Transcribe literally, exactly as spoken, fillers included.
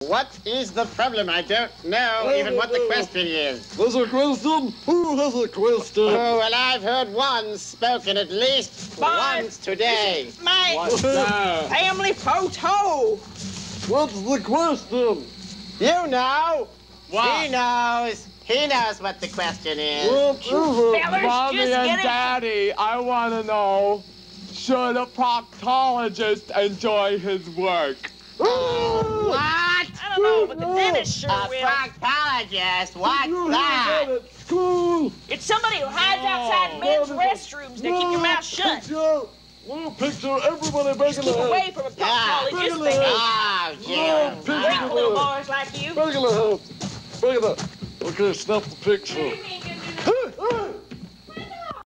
What is the problem? I don't know even what the question is. There's a question? Who has a question? Oh, well, I've heard one spoken at least But once today. My What's that? family photo. What's the question? You know. What? He knows. He knows what the question is. What is it? Fellers, Mommy just and get it. Daddy, I want to know, should a proctologist enjoy his work? What? I don't know, but the dentist sure A will. proctologist? What's You that? heard that at school. It's somebody who hides outside men's restrooms. Now keep your mouth shut. Picture. Little picture. Everybody back in Keep the away house. from a Yeah. proctologist, Bring it baby. Oh, Little Jim. picture. Drink, little boys like you. Back in the house. Back in the. Okay, snap the picture.